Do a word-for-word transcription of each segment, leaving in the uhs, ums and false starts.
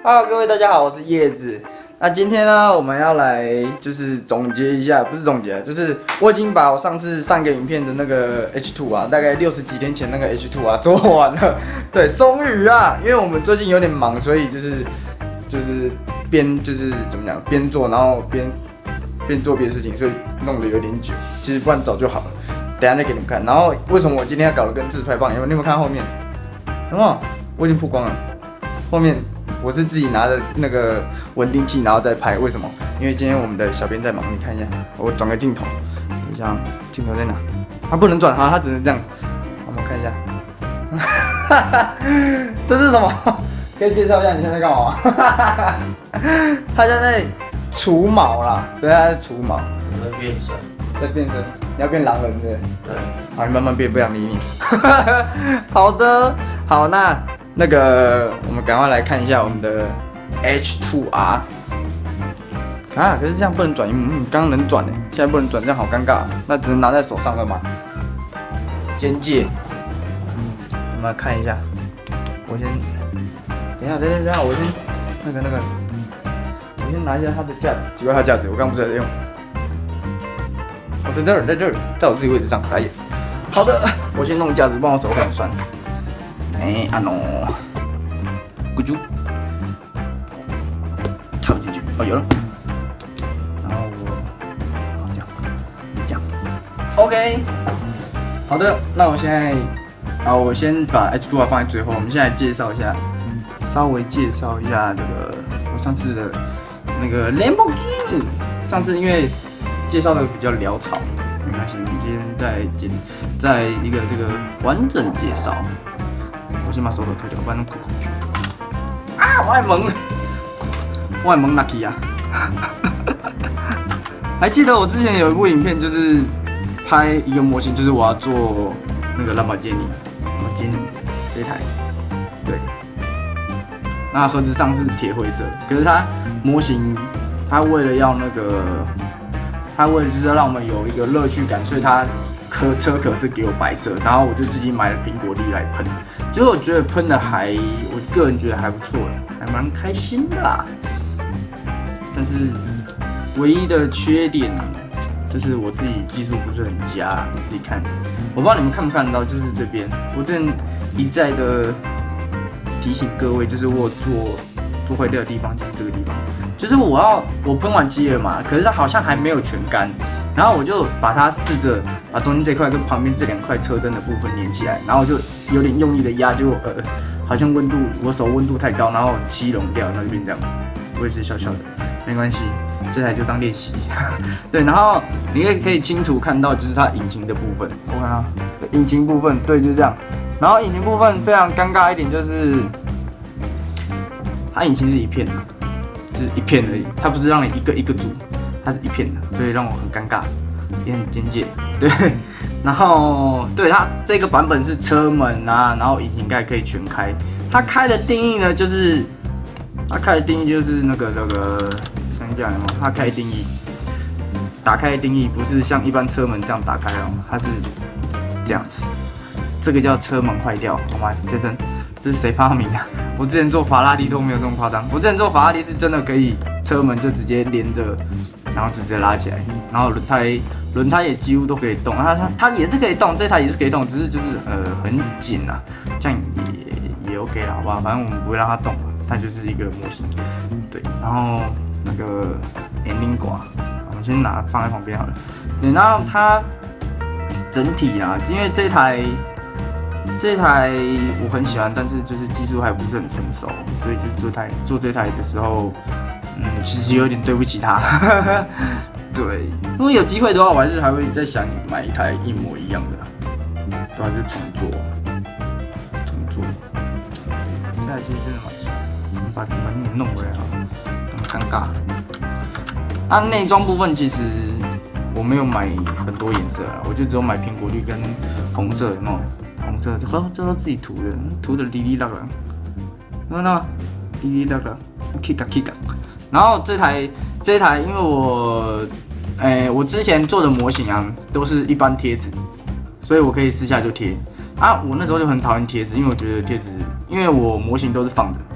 Hello， 各位大家好，我是叶子。那今天呢，我们要来就是总结一下，不是总结，就是我已经把我上次上个影片的那个 H 二 啊，大概六十几天前那个 H 二 啊做完了。对，终于啊，因为我们最近有点忙，所以就是就是边就是怎么讲，边做，然后边边做别的事情，所以弄得有点久。其实不然早就好了，等一下再给你们看。然后为什么我今天要搞得跟自拍棒一样？你有没有看后面？有没有？我已经曝光了，后面。我是自己拿着那个稳定器，然后再拍。为什么？因为今天我们的小编在忙。你看一下，我转个镜头，等一下，镜头在哪？它不能转哈，它只能这样。我们看一下，这是什么？可以介绍一下你现在干嘛吗？他现在除毛啦，对，他在除毛。 我在变身， 在变身，你要变狼人对不对？ 对。 好，你慢慢变，不想理你。好的，好，那。那个，我们赶快来看一下我们的 H 二 R 啊，可是这样不能转荧幕，嗯，刚刚能转呢，现在不能转，这样好尴尬，那只能拿在手上了嘛。简介，我们来看一下，我先，等一下，等一下，等一下，我先那个那个，我先拿一下它的架子，奇怪它架子，我刚不是在用，哦，在这儿，在这儿，在我自己位置上，傻眼。好的，我先弄架子，不然我手很酸。哎，啊喏，咕啾，插不进去，哦有了。然后我，好这样，这样 ，OK。好的，那我现在，啊，我先把 H 二 放在最后。我们现在介绍一下，稍微介绍一下这个我上次的那个 Lamborghini。上次因为介绍的比较潦草，没关系，我们今天再简，再一个这个完整介绍。我先把手头推掉，不然弄哭哭。啊！我爱萌，我爱萌 Lucky 啊！还记得我之前有一部影片，就是拍一个模型，就是我要做那个兰博基尼，兰博基尼这一台，对。那盒子上是铁灰色，可是它模型，它为了要那个，它为了就是要让我们有一个乐趣感，所以它。车车壳是给我白色，然后我就自己买了苹果粒来喷，结果我觉得喷的还，我个人觉得还不错了，还蛮开心的啦。但是唯一的缺点就是我自己技术不是很佳，你自己看，我不知道你们看不看得到，就是这边，我正一再的提醒各位，就是我做做坏掉的地方就是这个地方，就是我要我喷完漆了嘛，可是它好像还没有全干。然后我就把它试着把中间这块跟旁边这两块车灯的部分连起来，然后我就有点用力的压，就呃好像温度我手温度太高，然后漆融掉，然后就变这样。我也是小小的，没关系，这台就当练习。对，然后你也可以清楚看到就是它引擎的部分，我看啊，引擎部分对就是这样。然后引擎部分非常尴尬一点就是，它引擎是一片，就是一片而已，它不是让你一个一个组。它是一片的，所以让我很尴尬，也很简介。对，然后对它这个版本是车门啊，然后引擎盖可以全开。它开的定义呢，就是它开的定义就是那个那个，想一下有没有？它开的定义，打开的定义不是像一般车门这样打开哦，它是这样子。这个叫车门坏掉，好吗，先生？这是谁发明的？我之前做法拉利都没有这么夸张。我之前做法拉利是真的可以车门就直接连着，然后直接拉起来，然后轮胎轮胎也几乎都可以动。它它它也是可以动，这台也是可以动，只是就是呃很紧啊，这样也也 OK 啦，好不好？反正我们不会让它动，它就是一个模型。对，然后那个年龄挂，我们先拿放在旁边好了。对，然后它整体啊，因为这台。这台我很喜欢，但是就是技术还不是很成熟，所以就做台做这台的时候，嗯，其实有点对不起它。对，如果有机会的话，我还是还会再想买一台一模一样的，对啊，就重做，重做。这台其实真的蛮帅，把把你弄回来啊，很尴尬。啊，内装部分其实我没有买很多颜色啊，我就只有买苹果绿跟红色，有没有？红色，这这都自己涂的，涂的哩哩啦啦，有没有？哩哩啦啦 ，kick kick。然后这台这台，因为我，哎、欸，我之前做的模型啊，都是一般贴纸，所以我可以私下就贴。啊，我那时候就很讨厌贴纸，因为我觉得贴纸，因为我模型都是放着，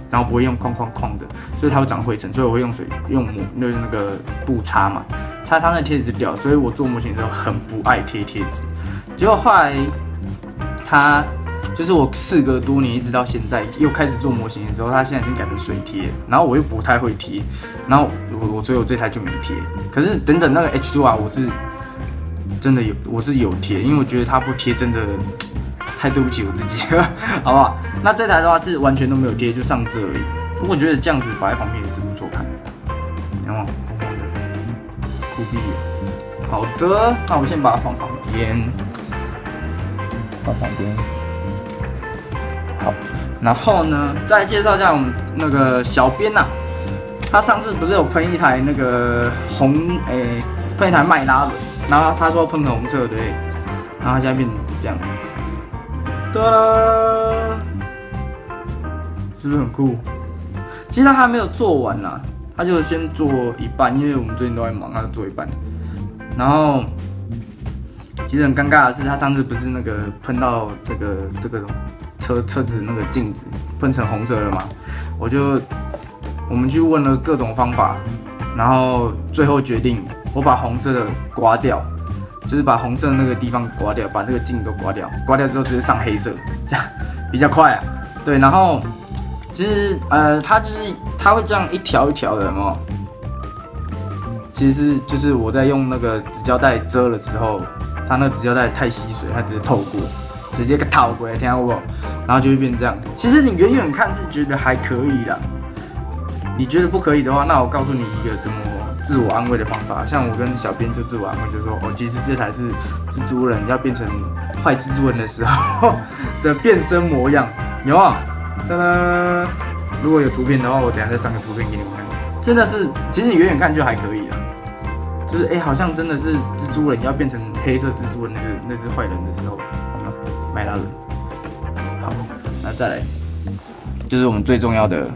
然后不会用框框框的，所以它会长灰尘，所以我会用水用抹就是那个布擦嘛，擦擦那贴纸就掉，所以我做模型的时候很不爱贴贴纸。结果后来它就是我事隔多年一直到现在又开始做模型的时候，它现在已经改成水贴，然后我又不太会贴，然后我我所以我这台就没贴。可是等等那个 H 二 R 我是真的有我是有贴，因为我觉得它不贴真的。太对不起我自己了，好不好？那这台的话是完全都没有贴，就上色而已。不过我觉得这样子摆在旁边也是不错看，然后红红的，酷毙了。好的，那我先把它放旁边，放旁边。好，然后呢，再介绍一下我们那个小编呐、啊，他上次不是有喷一台那个红诶，喷、欸、一台迈拉轮，然后他说喷红色对不对？然后他现在变成这样。哒啦，是不是很酷？其实他还没有做完啦，他就先做一半，因为我们最近都在忙，他就做一半。然后，其实很尴尬的是，他上次不是那个喷到这个这个车车子那个镜子喷成红色了嘛？我就我们去问了各种方法，然后最后决定我把红色的刮掉。就是把红色那个地方刮掉，把这个镜都刮掉，刮掉之后直接上黑色，这样比较快啊。对，然后其实呃，它就是它会这样一条一条的，有没有？其实是就是我在用那个纸胶带遮了之后，它那个纸胶带太吸水，它直接透过，直接给透过，听到不？然后就会变这样。其实你远远看是觉得还可以啦，你觉得不可以的话，那我告诉你一个怎么。自我安慰的方法，像我跟小编就自我安慰，就说哦，其实这台是蜘蛛人要变成坏蜘蛛人的时候的变身模样，有没有？噔噔，如果有图片的话，我等一下再上个图片给你们看。真的是，其实你远远看就还可以了，就是哎、欸，好像真的是蜘蛛人要变成黑色蜘蛛人那个那只坏人的时候，迈拉伦。好，那再来就是我们最重要的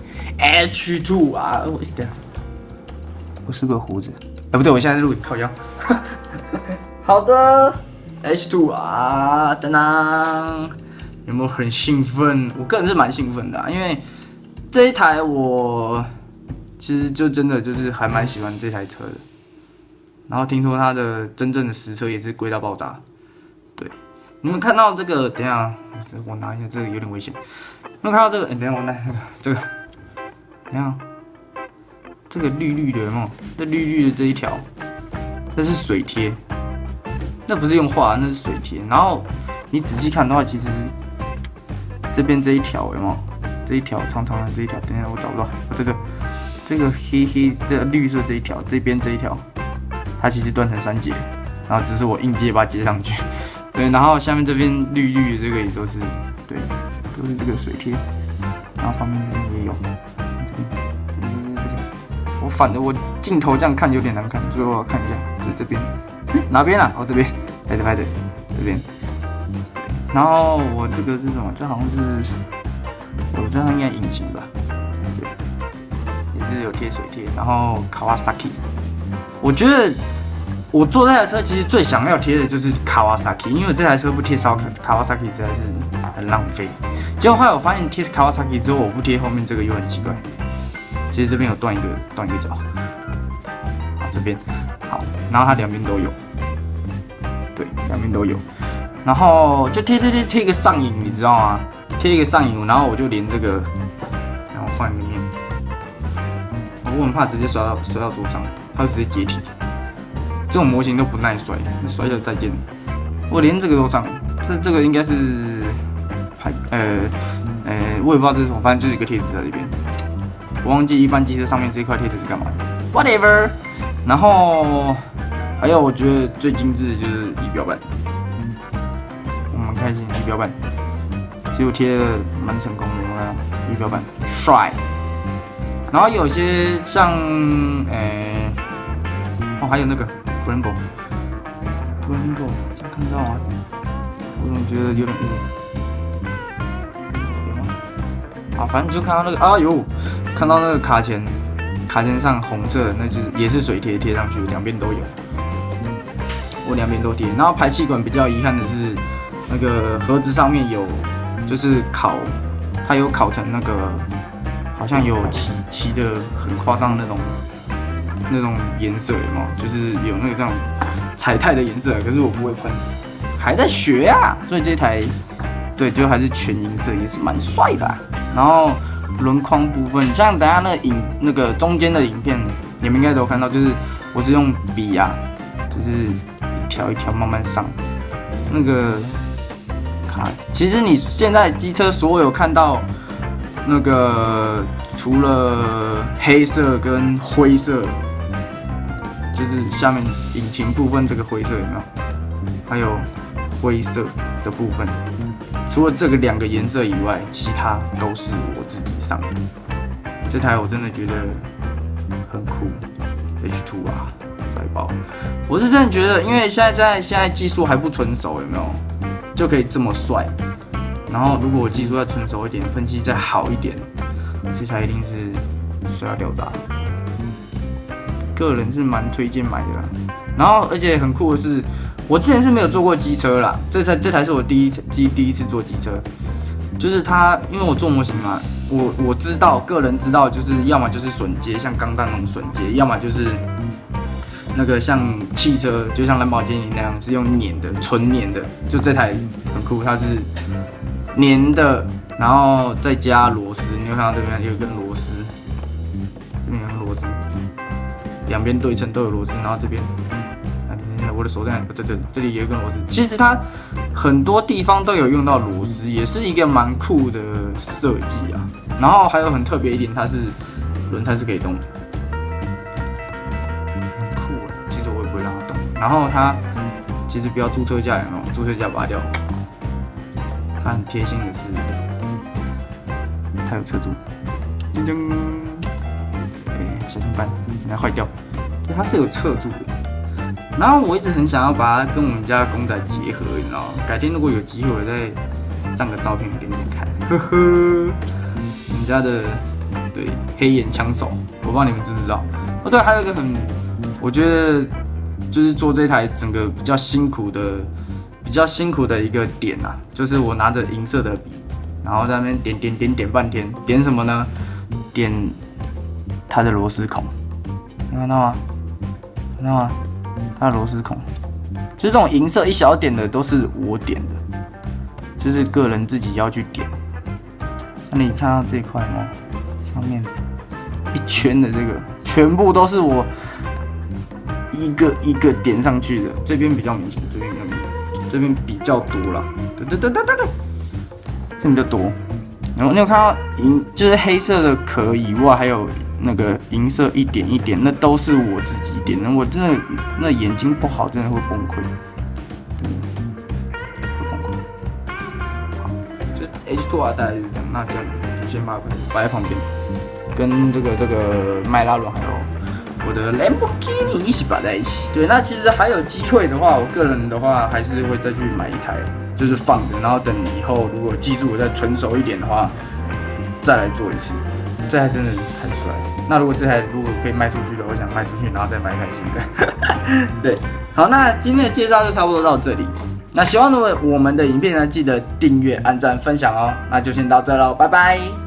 H 二 R， 等下。我是不是有胡子？哎，不对，我现在在录靠腰。好的 ，H 二 R， 当当，有没有很兴奋？我个人是蛮兴奋的、啊，因为这一台我其实就真的就是还蛮喜欢这台车的。然后听说它的真正的实车也是贵到爆炸。对，你们看到这个？等一下，我拿一下，这个有点危险。你们看到这个？哎、欸，等一下我拿这个，等一下。这个绿绿的有没有？这绿绿的这一条，这是水贴，那不是用画，那是水贴。然后你仔细看的话，其实这边这一条有没有？这一条长长的这一条，等一下我找不到，这个这个黑黑的绿色这一条，这边这一条，它其实断成三节，然后只是我硬接把它接上去。对，然后下面这边绿绿的这个也都是，对，都是这个水贴，然后旁边这边也有，这边。我反正我镜头这样看有点难看，所以我要看一下，就这边，哪边啊？哦，这边，拍的拍的，这边。然后我这个是什么？这好像是，我这应该引擎吧？对，也是有贴水贴。然后 Kawasaki， 我觉得我坐这台车其实最想要贴的就是 Kawasaki， 因为这台车不贴 Kawasaki 实在是很浪费。结果后来我发现贴 Kawasaki 之后，我不贴后面这个又很奇怪。其实这边有断一个断一个角，好这边好，然后它两边都有，对，两边都有，然后就贴贴贴贴一个上影，你知道吗？贴一个上影，然后我就连这个，然后换一个面，我很怕直接摔到摔到桌上，它会直接解体。这种模型都不耐摔，摔了再见。我连这个都上，这这个应该是排呃呃，我也不知道这是什么，反正就是一个贴纸在这边。我忘记一般机车上面这一块贴纸是干嘛的 ，whatever。然后还有我觉得最精致的就是仪表板，我蛮开心仪表板，其实我贴的蛮成功的，我看仪表板帅。然后有些像诶、欸，哦还有那个 Brembo，Brembo 这样看到啊，我总觉得有点雾。啊，反正就看到那个，啊呦，看到那个卡钳，卡钳上红色的，那就是也是水贴贴上去，两边都有。我两边都贴。然后排气管比较遗憾的是，那个盒子上面有，就是烤，它有烤成那个好像有漆漆的很夸张那种那种颜色，有没有？就是有那个这样彩带的颜色，可是我不会喷，还在学啊。所以这台对，就还是全银色，也是蛮帅的、啊。然后轮框部分，像等一下那个影那个中间的影片，你们应该都有看到，就是我是用笔啊，就是一条一条慢慢上那个。其实你现在机车所有看到那个，除了黑色跟灰色，就是下面引擎部分这个灰色有没有？还有灰色的部分，除了这个两个颜色以外，其他都是我自己上的。这台我真的觉得很酷 ，H 二 啊，帅爆！我是真的觉得，因为现在在现在技术还不成熟，有没有？就可以这么帅，然后如果我技术再成熟一点，喷漆再好一点，这台一定是帅到掉渣。个人是蛮推荐买的啦。然后而且很酷的是，我之前是没有坐过机车啦，这台这台是我第一第第一次坐机车，就是它因为我做模型嘛，我我知道个人知道就是要么就是榫接，像钢弹那种榫接，要么就是。那个像汽车，就像兰博基尼那样是用碾的，纯碾的。就这台很酷，它是碾的，然后再加螺丝。你有看到这边有一根螺丝，这边有根螺丝，两边对称都有螺丝，然后这边，我的手在哪？这这这里有一根螺丝。其实它很多地方都有用到螺丝，也是一个蛮酷的设计啊。然后还有很特别一点，它是轮胎是可以动的。然后它其实不要驻车架，有没有？驻车架拔掉。它很贴心的是，它有车柱，噔噔，哎，小心扳，应该坏掉。对，它是有侧柱的。然后我一直很想要把它跟我们家的公仔结合，你知道吗？改天如果有机会，我再上个照片给你们看。呵呵，我们家的对黑眼枪手，我不知道你们知不知道。哦，对，还有一个很，我觉得。就是做这台整个比较辛苦的、比较辛苦的一个点啊，就是我拿着银色的笔，然后在那边点点点点半天，点什么呢？点它的螺丝孔，你看到吗？看到吗？它的螺丝孔，就是这种银色一小点的都是我点的，就是个人自己要去点。像你看到这块吗？上面一圈的这个，全部都是我。一个一个点上去的，这边比较明显，这边比较明显，这边比较多啦，对对对对对对，这边比较多。然后你有看到银，就是黑色的壳以外，还有那个银色一点一点，那都是我自己点的。我真的那眼睛不好，真的会崩溃，会崩溃。好，就 H 二 大概就是这样，那这样就先把它摆在旁边，跟这个这个迈拉伦还有。我的兰博基尼一起摆在一起，对，那其实还有机会的话，我个人的话还是会再去买一台，就是放着，然后等以后如果技术再成熟一点的话，再来做一次。这台真的太帅了。那如果这台如果可以卖出去的，我想卖出去，然后再买一台新的。对，好，那今天的介绍就差不多到这里。那喜欢我们的影片呢，记得订阅、按赞、分享哦。那就先到这喽，拜拜。